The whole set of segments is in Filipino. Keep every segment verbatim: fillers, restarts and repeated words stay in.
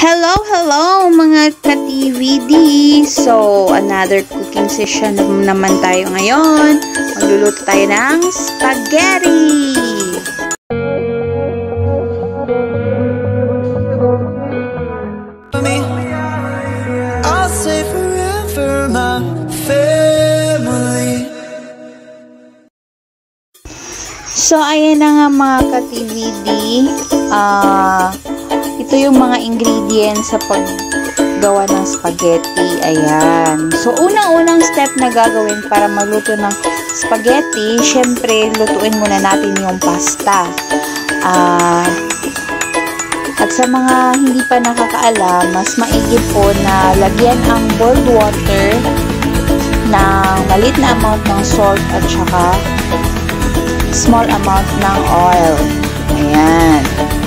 Hello, hello mga ka-T V D! So, another cooking session naman tayo ngayon. Magluluto tayo ng spaghetti! I'll say forever my family. So, ayan na nga mga ka-T V D. Ah... Uh, Ito yung mga ingredients sa paggawa ng spaghetti. Ayan. So, unang-unang step na gagawin para maluto ng spaghetti, syempre, lutuin muna natin yung pasta. Uh, at sa mga hindi pa nakakaalam, mas maigi po na lagyan ang boiled water ng maliit na amount ng salt at saka small amount ng oil. Ayan.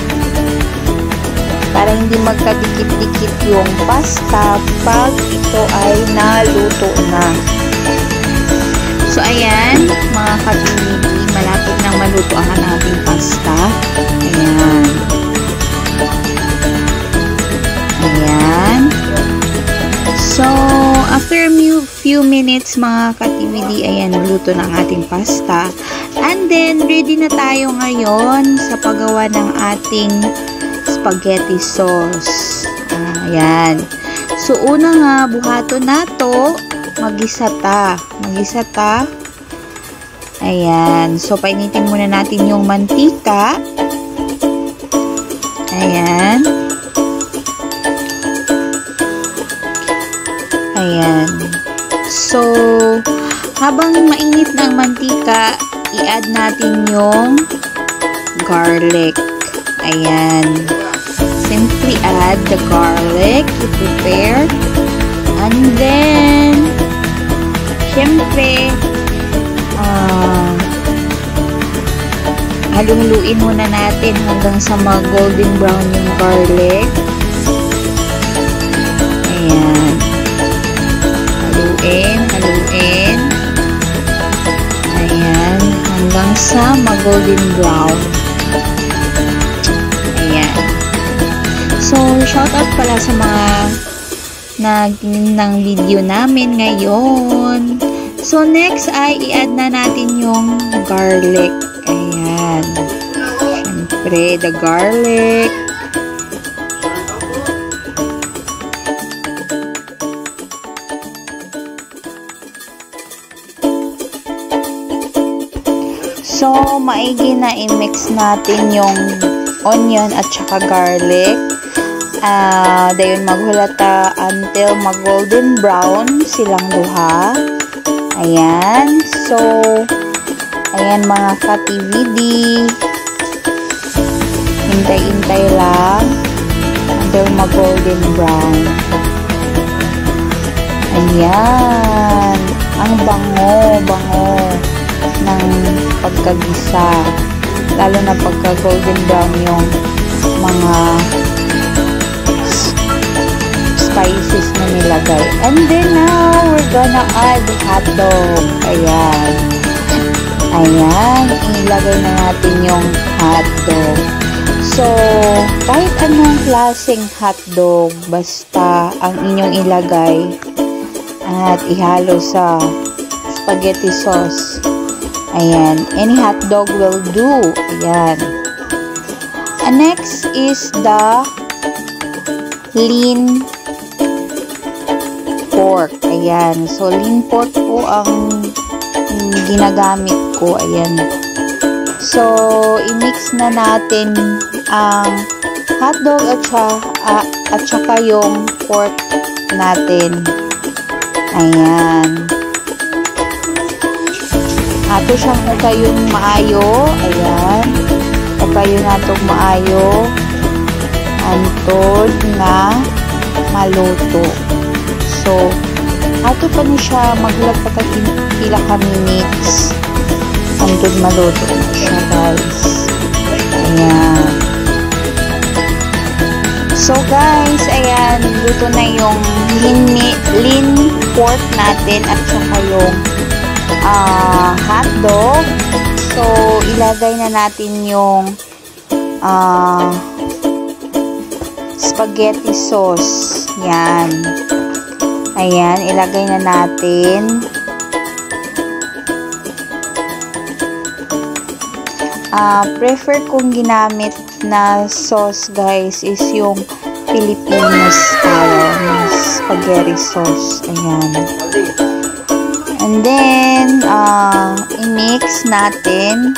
Para hindi magkadikit-dikit yung pasta pag ito ay naluto na. So, ayan, mga ka-T-V, malapit nang maluto ang ating pasta. Ayan. Ayan. So, after a few minutes, mga ka-T V D, ayan, maluto na ang ating pasta. And then, ready na tayo ngayon sa paggawa ng ating spaghetti sauce. Ayan. So, una nga, buhato na to. Magisa ta. Magisa ta. Ayan. So, painitin muna natin yung mantika. Ayan. Ayan. So, habang mainit na ang mantika, i-add natin yung garlic. Ayan. Simply add the garlic you prepared. And then, syempre, uh, haluluin muna natin hanggang sa mag-golden brown yung garlic. Ayan. Haluin, haluin. Ayan. Hanggang sa mag-golden brown. So, shout out pala sa mga nagtingin ng video namin ngayon. So, next ay i-add na natin yung garlic. Ayan. Siyempre, the garlic. So, maigi na i-mix natin yung onion at saka garlic. Uh, dayon maghulata until mag-golden brown silang duha. Ayan. So, ayan mga ka-T V D. Hintay-hintay lang until mag-golden brown. Ayan. Ang bango-bango ng pagkagisa. Lalo na pagka-golden brown yung mga spices na nilagay. And then now, we're gonna add hotdog. Ayan. Ayan. Ilagay na natin yung hotdog. So, kahit anong klaseng hotdog, basta ang inyong ilagay at ihalo sa spaghetti sauce. Ayan. Any hotdog will do. Ayan. And next is the lean pork. Ayan. So, lean pork po ang ginagamit ko. Ayan. So, i-mix na natin ang hotdog at saka, uh, at saka yung pork natin. Ayan. Ato siyang ukayong maayo. Ayan. Ukayo na itong maayo. Antod na maluto. So, ato pa ni siya maghulat pa kag pila ka minutes. Antod maluto na siya, guys. Ayan. So, guys, ayan. Luto na yung lean, lean pork natin at saka yung uh, hotdog. So, ilagay na natin yung uh, spaghetti sauce. Yan. Ayan, ilagay na natin. Uh, prefer kong ginamit na sauce guys is yung Filipino style na spaghetti sauce. Ayan. And then, uh, i-mix natin.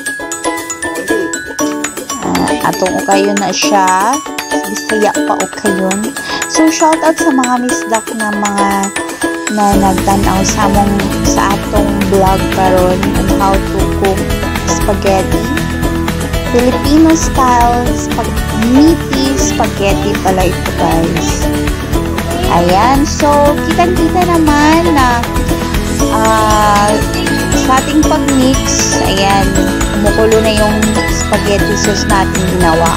Uh, atong ukayon na siya. Bisaya pa ukayon. So, shout out sa mga misdak na mga na nagtanaw sa among sa atong vlog karon on how to cook spaghetti. Filipino style spag meaty spaghetti pala ito guys. Ayan. So, kitang-kita naman na uh, sa ating pag-mix, ayan, kumukulo na yung spaghetti sauce natin ginawa.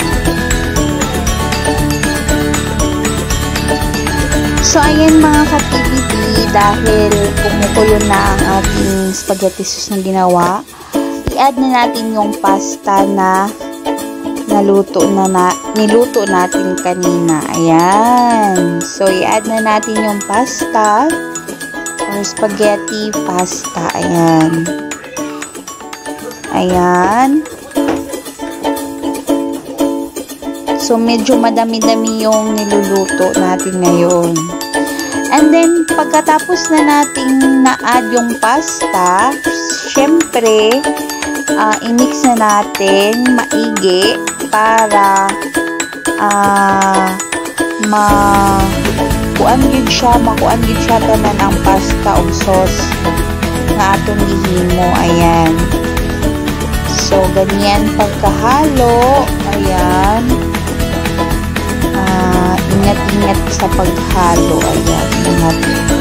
So, ayan mga ka-T V D, dahil kumukulo na ang ating spaghetti sauce na ginawa, i-add na natin yung pasta na naluto na, na niluto natin kanina. Ayan. So, i-add na natin yung pasta or spaghetti pasta. Ayan. Ayan. So, medyo madami-dami yung niluluto natin ngayon. And then, pagkatapos na nating na-add yung pasta, syempre, uh, i-mix na natin maigi para uh, ma-kuan yun siya, makuan yun siya tanan ang pasta o sauce na atong gihimo. Ayan. So, ganyan pagkahalo. Ayan. Uh, ingat-ingat sa paghalo. Ayan. Ingat.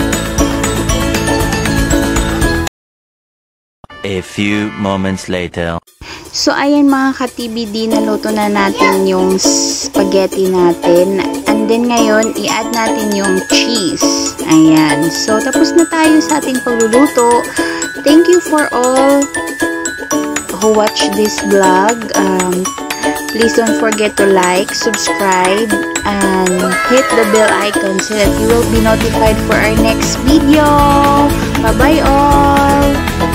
A few moments later. So, ayan mga ka-T B D, naluto na natin yung spaghetti natin. And then, ngayon, i-add natin yung cheese. Ayan. So, tapos na tayo sa ating pagluluto. Thank you for all who watch this vlog. Um, please don't forget to like, subscribe, and hit the bell icon so that you will be notified for our next video. Bye-bye all!